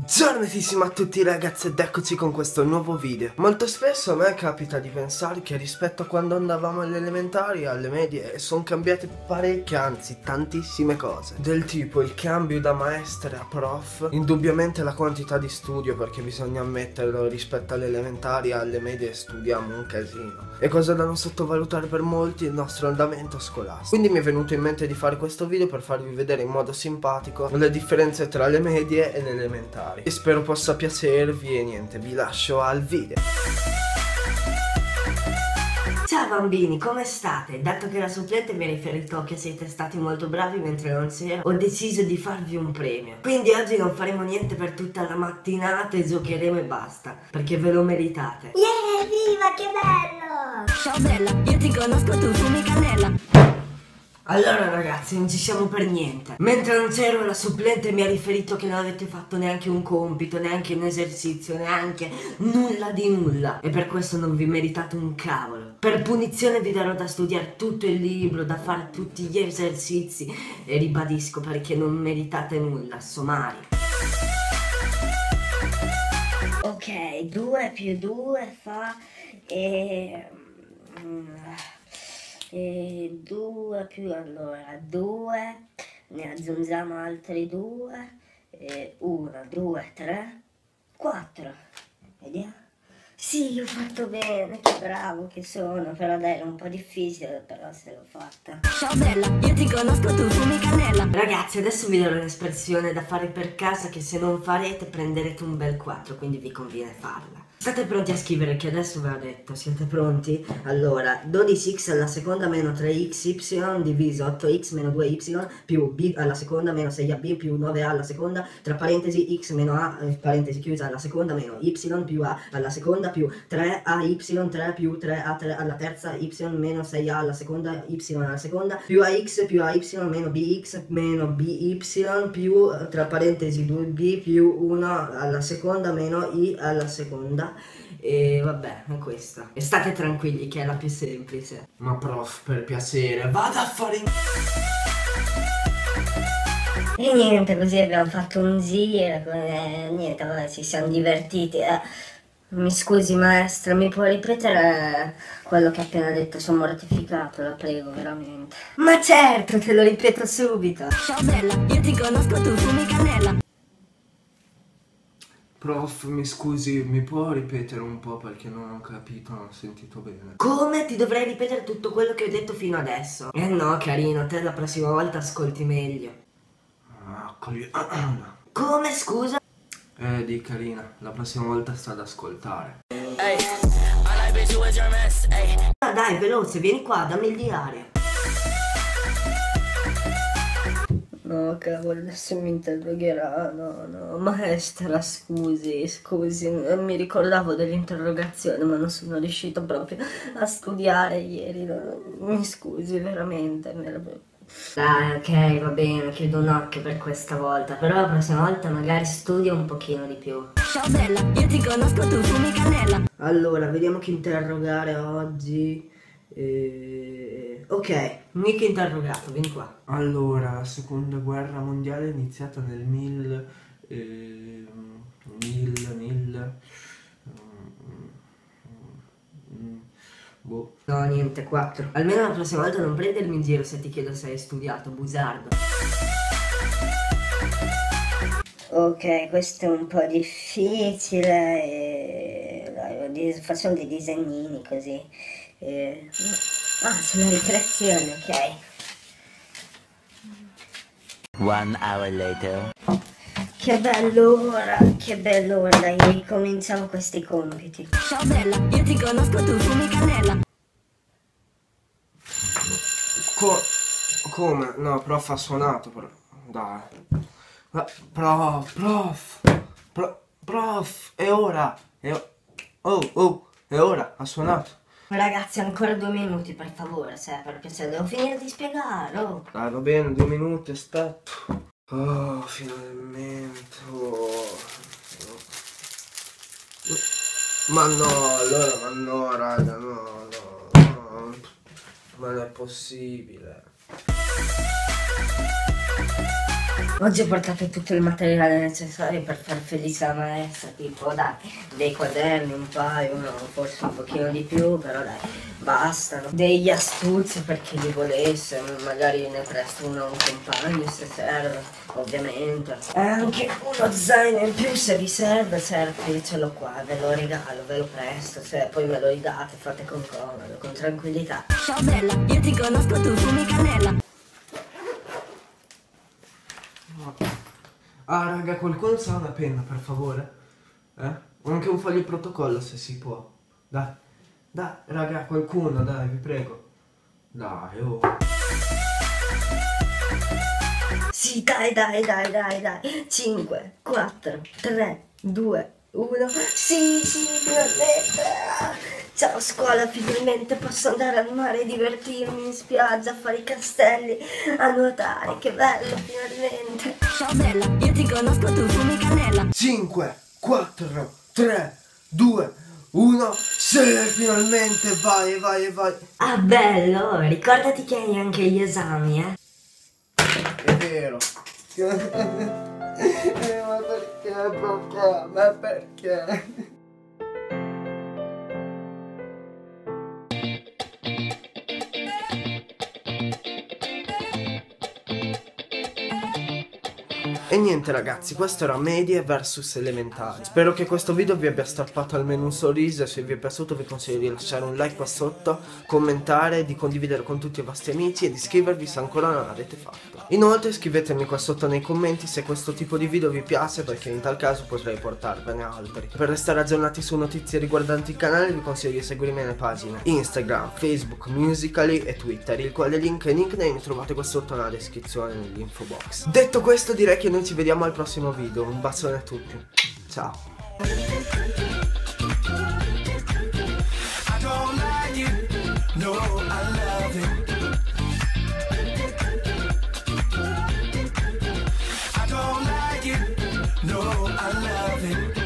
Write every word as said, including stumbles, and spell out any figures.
Giornatissimo a tutti ragazzi ed eccoci con questo nuovo video. Molto spesso a me capita di pensare che rispetto a quando andavamo alle elementari, alle medie, sono cambiate parecchie, anzi tantissime cose. Del tipo il cambio da maestre a prof, indubbiamente la quantità di studio, perché bisogna ammetterlo, rispetto alle elementari, alle medie studiamo un casino. E cosa da non sottovalutare per molti, il nostro andamento scolastico. Quindi mi è venuto in mente di fare questo video per farvi vedere in modo simpatico le differenze tra le medie e le elementari. E spero possa piacervi e niente, vi lascio al video. Ciao bambini, come state? Dato che la supplente mi ha riferito che siete stati molto bravi mentre non c'ero, ho deciso di farvi un premio. Quindi oggi non faremo niente per tutta la mattinata e giocheremo e basta, perché ve lo meritate. Yeah, viva, che bello! Ciao bella, io ti conosco, tu fumi cannella. Allora ragazzi, non ci siamo per niente. Mentre non c'ero la supplente mi ha riferito che non avete fatto neanche un compito, neanche un esercizio, neanche nulla di nulla. E per questo non vi meritate un cavolo. Per punizione vi darò da studiare tutto il libro, da fare tutti gli esercizi. E ribadisco perché non meritate nulla, somari. Ok, due più due fa... E... E due più allora due, ne aggiungiamo altri due, e uno, due, tre, quattro. Vediamo. Sì, ho fatto bene, che bravo che sono, però dai, era un po' difficile, però se l'ho fatta. Ciao bella, io ti conosco, tu fumi cannella. Ragazzi, adesso vi darò un'espressione da fare per casa che se non farete prenderete un bel quattro, quindi vi conviene farla. State pronti a scrivere che adesso ve l'ho detto, siete pronti? Allora, dodici x alla seconda meno tre x y diviso otto x meno due y più b alla seconda meno sei a b più nove a alla seconda, tra parentesi x meno a, eh, parentesi chiusa alla seconda meno y più a alla seconda più tre a y tre più tre a tre alla terza y meno sei a alla seconda y alla seconda più ax più ay meno bx meno by più tra parentesi due b più uno alla seconda meno i alla seconda. E vabbè, è questa. E state tranquilli che è la più semplice. Ma prof, per piacere, vada a fare in... E niente, così abbiamo fatto un giro, e niente, vabbè, ci siamo divertiti. Eh. Mi scusi maestra, mi può ripetere quello che ha appena detto? Sono mortificato, la prego, veramente. Ma certo, te lo ripeto subito. Ciao bella, io ti conosco, tu fumi cannella. Prof, mi scusi, mi può ripetere un po' perché non ho capito, non ho sentito bene. Come ti dovrei ripetere tutto quello che ho detto fino adesso? Eh no, carino, te la prossima volta ascolti meglio. Ah, coli... Come, scusa? Eh, di carina, la prossima volta sta ad ascoltare. Ah, dai, veloce, vieni qua, dammi il diario. No, cavolo, adesso mi interrogherà, no, no, maestra, scusi, scusi, non mi ricordavo dell'interrogazione, ma non sono riuscito proprio a studiare ieri, no, mi scusi, veramente, me la... Dai, ok, va bene, chiudo un occhio per questa volta, però la prossima volta magari studio un pochino di più. Ciao bella, io ti conosco, tu fumi cannella. Allora, vediamo chi interrogare oggi. Eh... Ok, mica interrogato, vieni qua. Allora, la seconda guerra mondiale è iniziata nel mil... Eh, mil... mil... Boh. No, niente, quattro. Almeno la prossima volta non prendermi in giro se ti chiedo se hai studiato, busardo. Ok, questo è un po' difficile, e... dai, facciamo dei disegnini così. E... Ah, sono le ricreazioni, ok. One hour later. Che bello ora, che bello ora, dai, ricominciamo questi compiti. Ciao bella, io ti conosco, tu fumi cannella. Co come? No, prof ha suonato, però. Dai. Ma, prof, prof, pro prof, è ora. È oh, oh, è ora, ha suonato. Ragazzi, ancora due minuti, per favore, se per piacere, devo finire di spiegare, oh. Dai, va bene, due minuti, aspetto. Oh, finalmente. Oh. Ma no, allora, ma no, raga, no, no, no. Ma non è possibile. Oggi ho portato tutto il materiale necessario per far felice la maestra, tipo dai, dei quaderni, un paio, no, forse un pochino di più, però dai, bastano. Degli astuzi per chi li volesse, magari ne presto uno a un compagno se serve, ovviamente. E anche uno zaino in più se vi serve, certo, io ce l'ho qua, ve lo regalo, ve lo presto, se poi me lo ridate, fate con comodo, con tranquillità. Ciao bella, io ti conosco, tu fumi cannella. Ah raga, qualcuno sa una penna per favore? Eh? O anche un foglio di protocollo se si può. Dai, dai raga, qualcuno, dai, vi prego. Dai, oh. Sì, dai, dai, dai, dai, dai. cinque, quattro, tre, due, uno. Sì, sì, finalmente. Ciao scuola, finalmente posso andare al mare, divertirmi in spiaggia, a fare i castelli, a nuotare. Che bello, finalmente. Ciao bella, io ti conosco, tu fumi cannella. cinque, quattro, tre, due, uno. Sì, finalmente, vai, vai, vai. Ah, bello, ricordati che hai anche gli esami, eh. È vero. eh, ma perché, perché, ma perché? E niente ragazzi, questo era medie versus elementari. Spero che questo video vi abbia strappato almeno un sorriso e se vi è piaciuto vi consiglio di lasciare un like qua sotto, commentare, di condividere con tutti i vostri amici e di iscrivervi se ancora non l'avete fatto. Inoltre scrivetemi qua sotto nei commenti se questo tipo di video vi piace, perché in tal caso potrei portarvene altri. Per restare aggiornati su notizie riguardanti il canale vi consiglio di seguirmi nelle pagine Instagram, Facebook, Musical.ly e Twitter, il quale link e nickname trovate qua sotto nella descrizione nell'info box. Detto questo direi che noi ci vediamo al prossimo video, un bacione a tutti, ciao! No, I love it.